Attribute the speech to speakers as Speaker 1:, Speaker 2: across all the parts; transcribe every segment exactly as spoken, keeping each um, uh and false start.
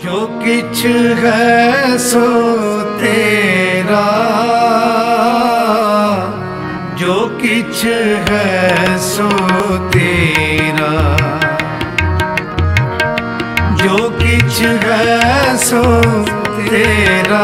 Speaker 1: जो किछ है सो तेरा, जो किछ है सो तेरा, जो किछ है सो तेरा,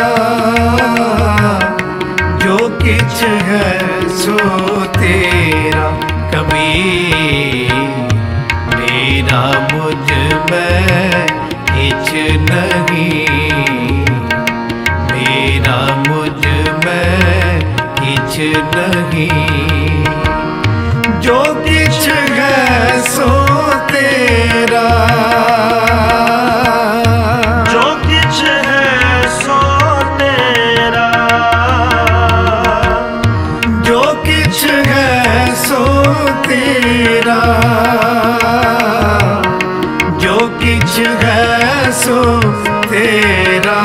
Speaker 1: जो किछ है सो तेरा। कभी मेरा मुझ में किछ नहीं, मेरा मुझ में किछ नहीं, जो किछ है सो तेरा,
Speaker 2: जो किछ है सो तेरा,
Speaker 1: जो किछ है सो तेरा, जो किछ है सो तेरा,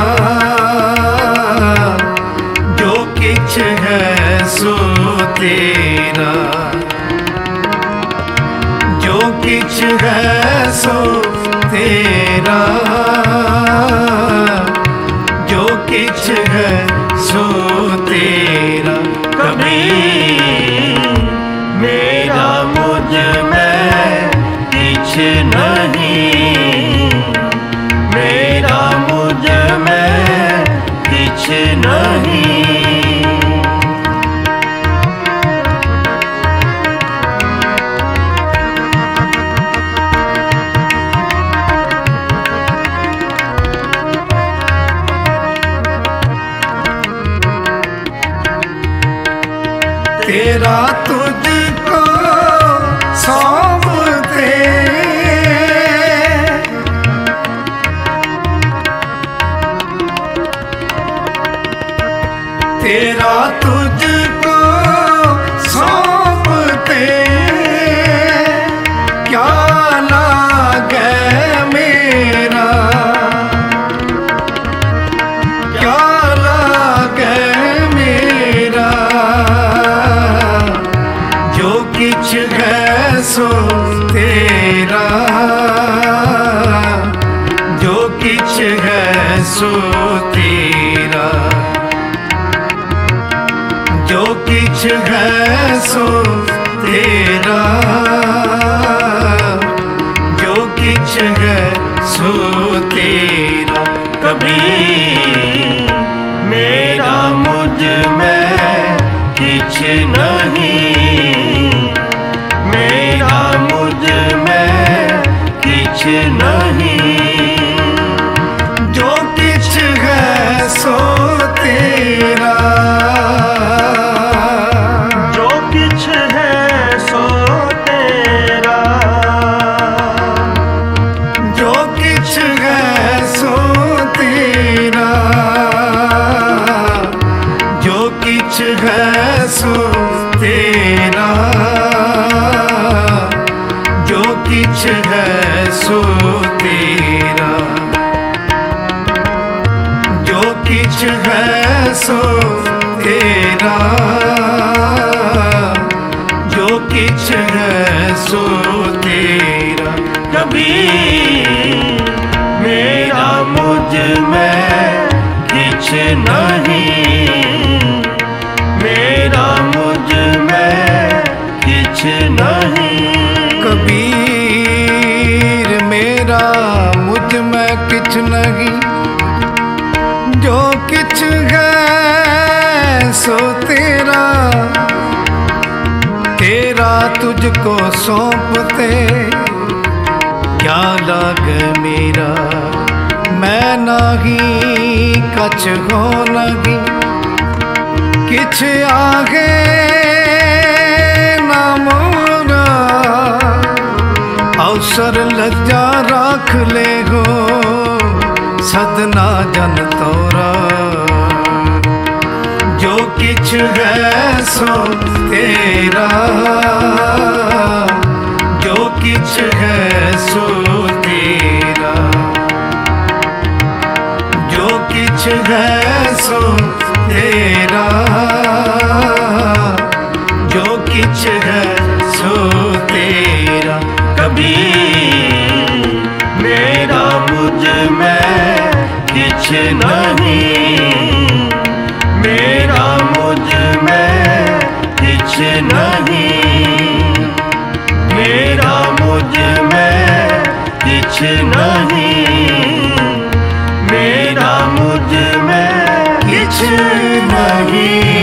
Speaker 1: जो किछ है सो तेरा, जो किछ है सो तेरा, जो किछ है सो तेरा। कभी मेरा मुझ में किछ नहीं, मेरा मुझ में किछ नहीं, तेरा तुझको सौंपते, तेरा तुझको सौंपते, क्या लागे मेरा, क्या लागे मेरा, जो किछ है सो तेरा, जो किछ है सो तेरा, जो किछ है सो तेरा, जो किछ है सो तेरा। कभी मेरा मुझ में किछ नहीं, मेरा मुझ में किछ नहीं, जो किछ है सो तेरा,
Speaker 2: जो किछ है सो तेरा,
Speaker 1: जो किछ है सो तेरा, जो किछ है सो तेरा, जो किछ है सो तेरा, जो किछ है सो तेरा, जो किछ है सो तेरा। कभी मेरा मुझ में किछ नहीं, मेरा मुझ में किछ नहीं, कबीर मेरा मुझ में किछ नहीं, जो किछ है सो तेरा, तेरा तुझको सौंपते, क्या लागे मेरा, मैं नहीं कछ हो नहीं, किछ आगे ना मोरा, अवसर लज्जा राख ले हो, सदना जन तोरा, जो किछ है सो तेरा, जो किछ है सो तेरा, जो किछ है सो तेरा, जो किछ है सो तेरा। कभी मेरा मुझ में किछ नहीं, मेरा मुझ में किछ नहीं, मेरा मुझ में किछ नहीं, मेरा मुझ में किछ नहीं।